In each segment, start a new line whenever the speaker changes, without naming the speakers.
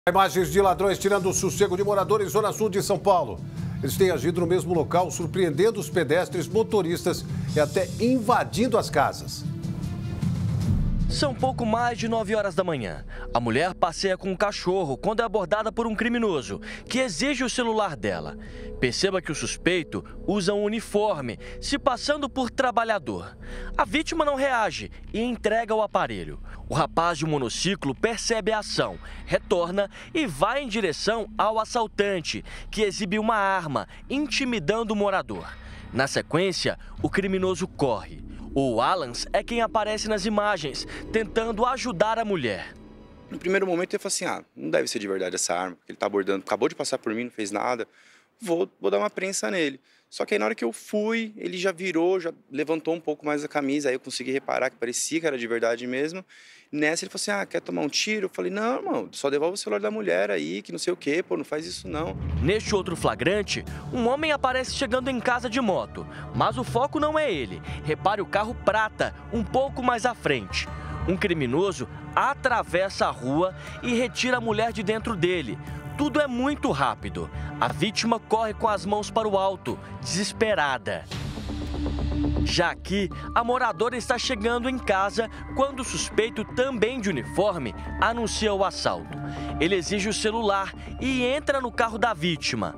Imagens de ladrões tirando o sossego de moradores em Zona Sul de São Paulo. Eles têm agido no mesmo local, surpreendendo os pedestres, motoristas e até invadindo as casas.
São pouco mais de 9 horas da manhã. A mulher passeia com um cachorro quando é abordada por um criminoso, que exige o celular dela. Perceba que o suspeito usa um uniforme, se passando por trabalhador. A vítima não reage e entrega o aparelho. O rapaz de um monociclo percebe a ação, retorna e vai em direção ao assaltante, que exibe uma arma, intimidando o morador. Na sequência, o criminoso corre. O Alans é quem aparece nas imagens, tentando ajudar a mulher.
No primeiro momento ele falou assim, não deve ser de verdade essa arma, porque ele está abordando, acabou de passar por mim, não fez nada, vou dar uma prensa nele. Só que aí na hora que eu fui, ele já virou, já levantou um pouco mais a camisa, aí eu consegui reparar que parecia que era de verdade mesmo. Nessa ele falou assim, quer tomar um tiro? Eu falei, não, irmão, só devolve o celular da mulher aí, que não sei o quê, pô, não faz isso não.
Neste outro flagrante, um homem aparece chegando em casa de moto, mas o foco não é ele. Repare o carro prata, um pouco mais à frente. Um criminoso atravessa a rua e retira a mulher de dentro dele. Tudo é muito rápido. A vítima corre com as mãos para o alto, desesperada. Já aqui, a moradora está chegando em casa quando o suspeito, também de uniforme, anuncia o assalto. Ele exige o celular e entra no carro da vítima.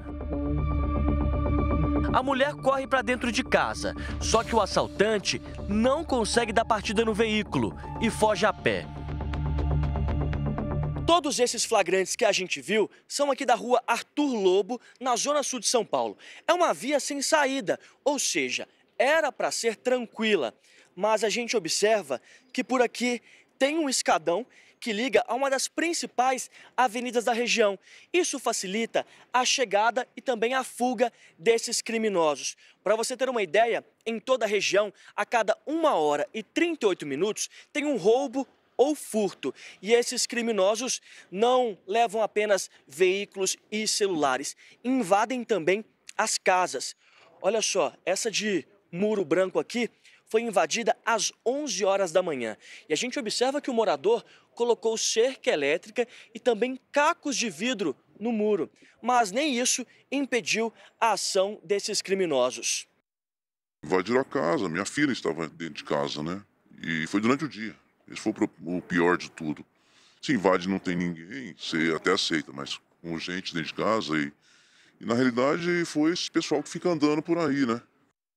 A mulher corre para dentro de casa, só que o assaltante não consegue dar partida no veículo e foge a pé. Todos esses flagrantes que a gente viu são aqui da rua Arthur Lobo, na Zona Sul de São Paulo. É uma via sem saída, ou seja, era para ser tranquila. Mas a gente observa que por aqui tem um escadão que liga a uma das principais avenidas da região. Isso facilita a chegada e também a fuga desses criminosos. Para você ter uma ideia, em toda a região, a cada 1 hora e 38 minutos, tem um roubo ou furto. E esses criminosos não levam apenas veículos e celulares, invadem também as casas. Olha só, essa de Muro Branco aqui foi invadida às 11 horas da manhã. E a gente observa que o morador colocou cerca elétrica e também cacos de vidro no muro. Mas nem isso impediu a ação desses criminosos.
Invadiram a casa, minha filha estava dentro de casa, né? E foi durante o dia. Esse foi o pior de tudo. Se invade e não tem ninguém, você até aceita, mas com gente dentro de casa e na realidade foi esse pessoal que fica andando por aí, né?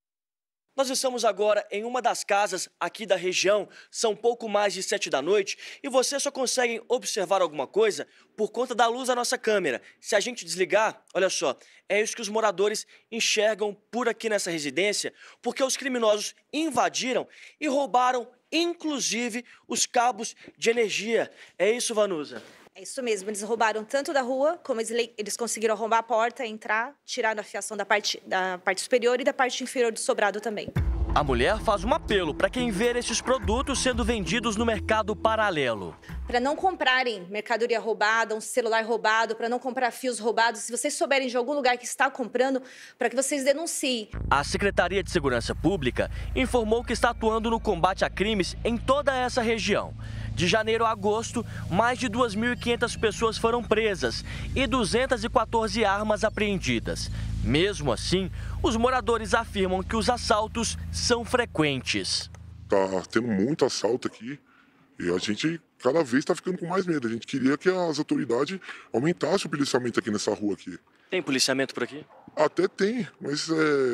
Nós estamos agora em uma das casas aqui da região, são pouco mais de 7 da noite e você só consegue observar alguma coisa por conta da luz da nossa câmera. Se a gente desligar, olha só, é isso que os moradores enxergam por aqui nessa residência, porque os criminosos invadiram e roubaram inclusive os cabos de energia. É isso, Vanusa?
É isso mesmo, eles roubaram tanto da rua, como eles conseguiram arrombar a porta, entrar, tirar a fiação da parte superior e da parte inferior do sobrado também.
A mulher faz um apelo para quem ver esses produtos sendo vendidos no mercado paralelo.
Para não comprarem mercadoria roubada, um celular roubado, para não comprar fios roubados, se vocês souberem de algum lugar que está comprando, para que vocês denunciem.
A Secretaria de Segurança Pública informou que está atuando no combate a crimes em toda essa região. De janeiro a agosto, mais de 2.500 pessoas foram presas e 214 armas apreendidas. Mesmo assim, os moradores afirmam que os assaltos são frequentes.
Tá tendo muito assalto aqui e a gente cada vez está ficando com mais medo. A gente queria que as autoridades aumentassem o policiamento aqui nessa rua aqui.
Tem policiamento por aqui?
Até tem, mas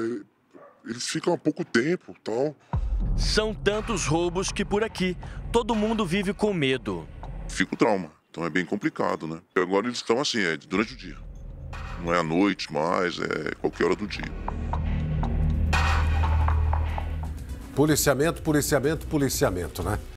eles ficam há pouco tempo, tal.
São tantos roubos que por aqui todo mundo vive com medo.
Fica o trauma, então é bem complicado, né? Agora eles estão assim, durante o dia. Não é à noite mais, é qualquer hora do dia.
Policiamento, policiamento, policiamento, né?